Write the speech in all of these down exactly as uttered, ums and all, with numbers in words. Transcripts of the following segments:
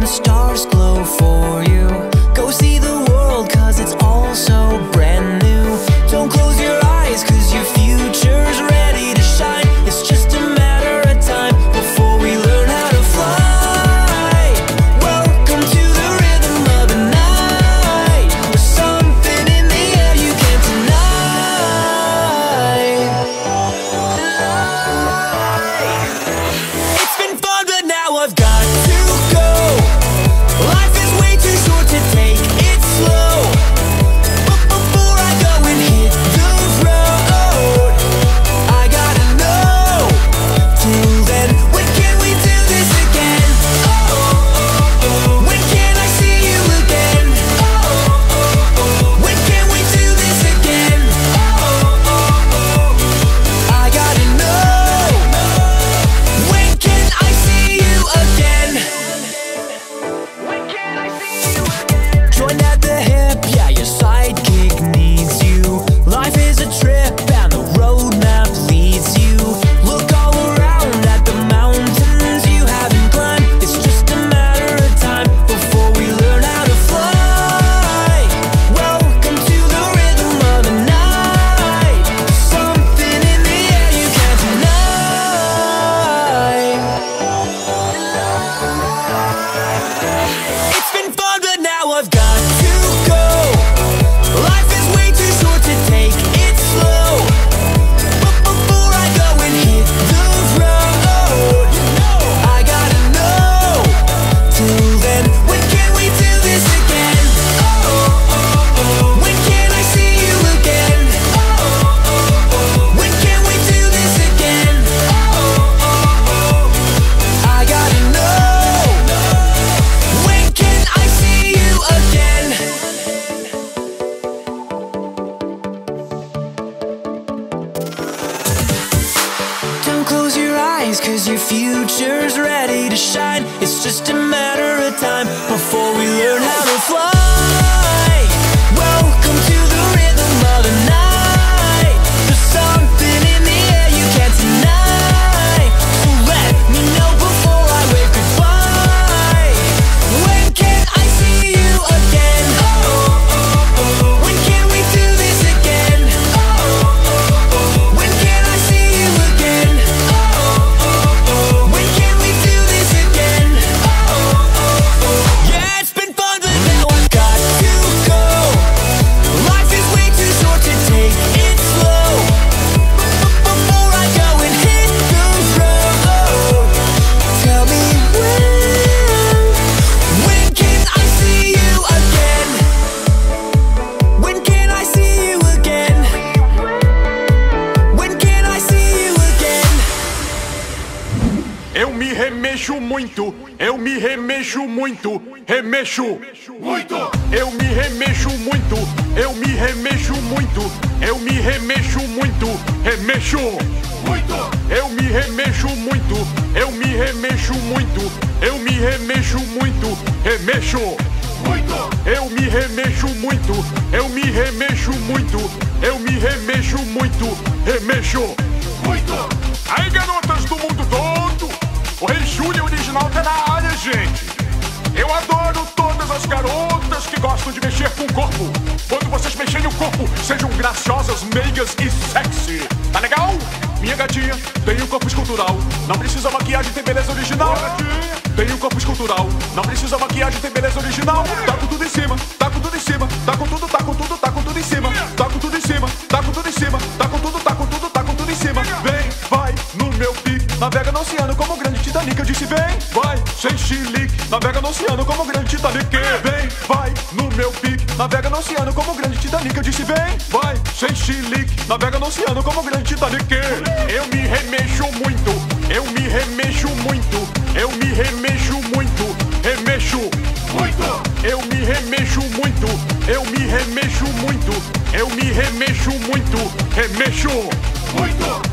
the stars glow for you. Go see the world, cause it's all so brand new. Don't close your eyes, cause your future's ready to shine. It's just a matter of time before we learn how to fly. Welcome to the rhythm of the night. There's something in the air you can't deny. It's been fun, but now I've got to go. Life is way too short to take it slow. But before I go and hit the road, I gotta know. Till then, when can we do this again? Oh, oh, oh, oh. When can I see you again? Oh, oh, oh, oh. When can we do this again? Oh, oh, oh, oh. I gotta know. When can I see you again? When can I see you again? Join at the hip, yeah, your sidekick needs you. Life is a trip and the roadmap leads you. Look all around at the mountains you haven't climbed. It's just a matter of time before we learn how to fly. Welcome to the rhythm of the night. Something in the air you can't deny. It's been fun, but now I've got to go. Life is way too short to take it slow. But before I go and hit the road, I gotta know. Till then, when can we do this again? Oh, oh, oh, oh. When can I see you again? Oh, oh, oh, oh. When can we do this again? Oh, oh, oh. I gotta know. When can I see you again? Don't close your eyes, cause your future's ready to shine. It's just a matter of time before we learn how to fly. Welcome to the rhythm of the night. There's something in the air you can't deny. So let me know before I wave goodbye. When can I see you again? Oh, oh, oh. When can we do this again? Oh, oh, oh. When can I see you again? Oh, oh, oh. When can we do this again? Oh, oh, oh. Yeah, it's been fun, but now I've got to go. Life is way too short to take it slow. But before I go and hit the road, tell me when. When can I see you again? When can I see you again? When can I see you again? Eu me remexo muito, eu me remexo muito, remexo muito. Eu me remexo muito, eu me remexo muito, eu me remexo muito, remexo muito. Eu me remexo muito, eu me remexo muito, eu me remexo muito, remexo muito. Eu me remexo muito, eu me remexo muito, eu me remexo muito, remexo muito. Aí, garotas do mundo todo, o Rei Júnior original tá na área, gente. Eu adoro todas as garotas que gostam de mexer com o corpo. Quando vocês mexerem o corpo, sejam graciosas, meigas e sexy. Tá legal? Minha gatinha tem um corpo escultural. Não precisa maquiagem, tem beleza original. Tem um corpo escultural. Não precisa maquiagem, tem beleza original. Tá com tudo em cima, tá com tudo em cima. Tá com tudo, tá com tudo, tá com tudo em cima. Tá com tudo em cima, tá com tudo em cima. Tá com tudo, tá com tudo, tá com tudo em cima. Vem, vai no meu pique. Navega no oceano como o grande Titanic. Eu disse vem, vai, sem chilique. Navega no oceano como o grande Titanic. Vem, vai no meu pique. Navega no oceano como o grande Titanic. Eu disse vem, vai, sem chilique. Navega no oceano como o grande Titanic. Eu me remexo muito, eu me remexo muito, eu me remexo muito, remexo muito. Eu me remexo muito, eu me remexo muito, eu me remexo muito, remexo muito.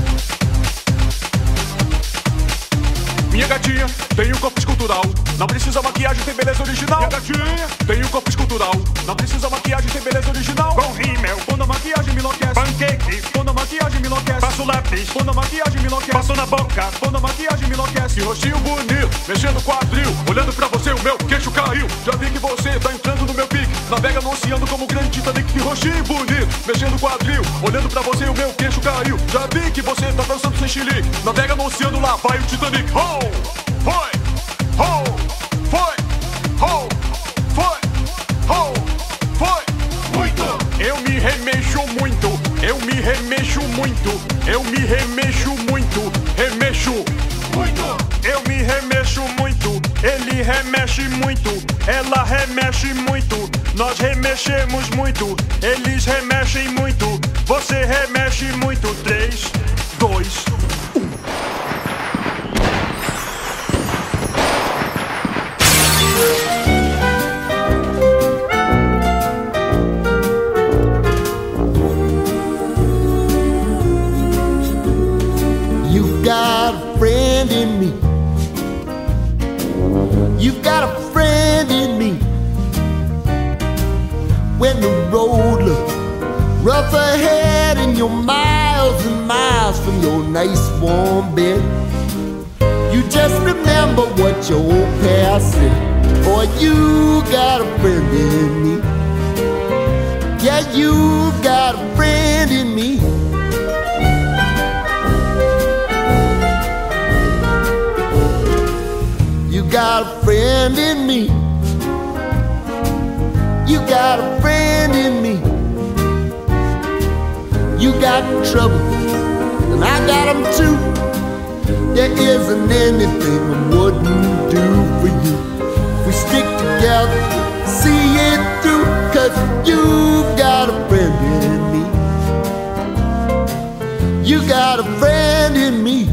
Minha gatinha tem um corpo escultural. Não precisa precisa maquiagem, tem beleza original. Minha gatinha tem um corpo escultural. Não precisa maquiagem, tem beleza original. Com rímel, quando a maquiagem me enlouquece. Pancake, quando a maquiagem me enlouquece. Passo lápis, quando a maquiagem me enlouquece. Passo na boca, quando a maquiagem me enlouquece. Que rostinho bonito, mexendo o quadril. Olhando pra você, o meu queixo caiu. Já vi que você tá entrando no meu pique. Navega no oceano como o grande Titanic. Que rostinho bonito, mexendo o quadril. Olhando pra você, o meu queixo caiu. Já vi que você tá dançando sem chilique. Navega no oceano, lá vai o Titanic. Oh, foi, oh, foi, oh, foi, oh, foi. Muito. Eu me remexo muito, eu me remexo muito, eu me remexo muito, remexo muito. Eu me remexo muito, ele remexe muito, ela remexe muito, nós remexemos muito, eles remexem muito, você remexe muito. Três, dois, um. You've got a friend in me. You've got a friend in me. When the road looks rough ahead and you're miles and miles from your nice warm bed, you just remember what your old past said. Boy, you got a friend in me. Yeah, you've got a friend in me. You got a friend in me. You got a friend in me. You got trouble, and I got them too. There isn't anything I wouldn't do for you. We stick together, see it through, 'cause you've got a friend in me. You got a friend in me.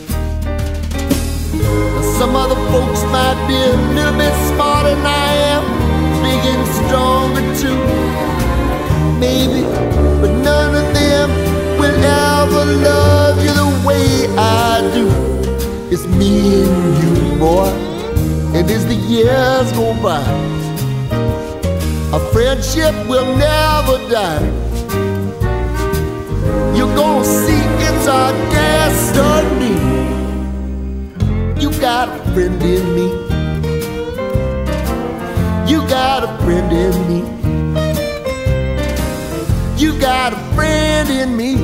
Some other folks might be a little bit smarter than I am, big and stronger too, maybe, but none of them will ever love you the way I do. It's me and you, boy, and as the years go by, our friendship will never die. You're gonna see it's our destiny. You got a friend in me. You got a friend in me. You got a friend in me.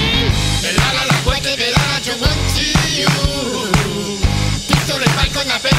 Con la